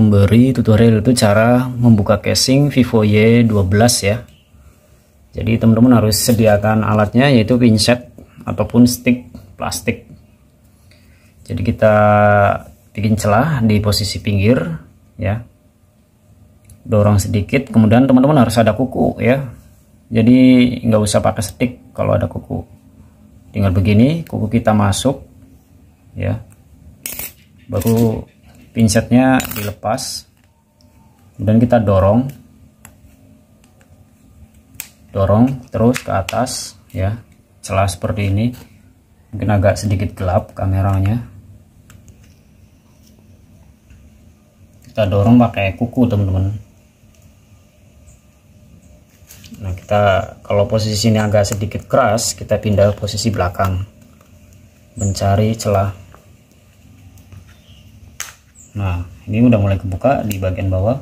memberi tutorial itu cara membuka casing Vivo Y12 ya. Jadi teman-teman harus sediakan alatnya, yaitu pinset ataupun stick plastik. Jadi kita bikin celah di posisi pinggir ya, dorong sedikit, kemudian teman-teman harus ada kuku ya. Jadi nggak usah pakai stick kalau ada kuku, tinggal begini, kuku kita masuk ya, baru pinsetnya dilepas, dan kita dorong terus ke atas ya, celah seperti ini. Mungkin agak sedikit gelap kameranya, kita dorong pakai kuku teman-teman. Nah, kita kalau posisi ini agak sedikit keras, kita pindah posisi belakang mencari celah. Nah, ini udah mulai kebuka di bagian bawah.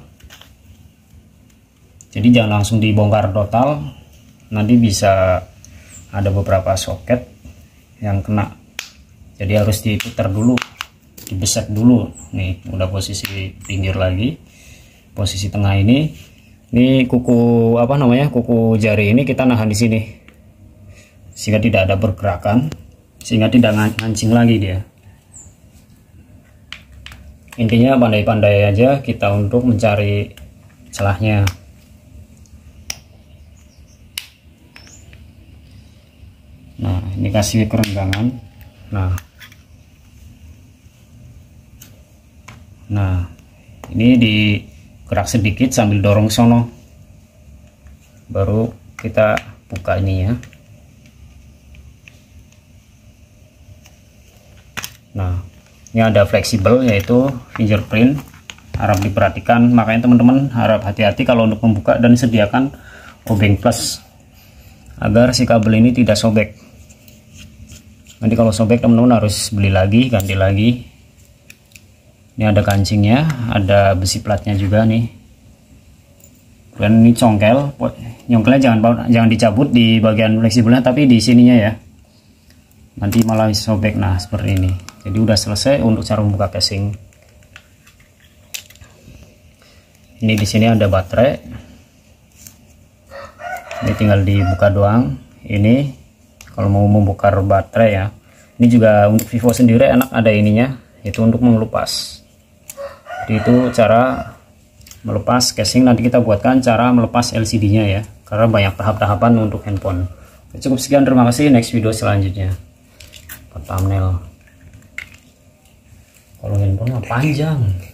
Jadi jangan langsung dibongkar total, nanti bisa ada beberapa soket yang kena. Jadi harus diputar dulu, dibeset dulu. Nih, udah posisi pinggir lagi. Posisi tengah ini kuku kuku jari ini kita nahan di sini sehingga tidak ada pergerakan, sehingga tidak ngancing lagi dia. Intinya pandai-pandai aja kita untuk mencari celahnya. Nah, ini kasih kerenggangan. Nah, ini digerak sedikit sambil dorong sono, baru kita buka ini ya. Nah, ini ada fleksibel, yaitu fingerprint, harap diperhatikan. Makanya teman-teman harap hati-hati kalau untuk membuka, dan sediakan obeng plus agar si kabel ini tidak sobek. Nanti kalau sobek teman-teman harus beli lagi, ganti lagi. Ini ada kancingnya, ada besi platnya juga nih. Dan ini congkel, nyongkelnya jangan dicabut di bagian fleksibelnya, tapi di sininya ya. Nanti malah sobek. Nah, seperti ini. Jadi udah selesai untuk cara membuka casing. Ini di sini ada baterai. Ini tinggal dibuka doang. Ini kalau mau membuka baterai ya. Ini juga untuk Vivo sendiri enak, ada ininya, itu untuk mengelupas. Jadi itu cara melepas casing. Nanti kita buatkan cara melepas LCD-nya ya, karena banyak tahap-tahapan untuk handphone. Cukup sekian, terima kasih. Next video selanjutnya. Thumbnail. Kalau handphone panjang.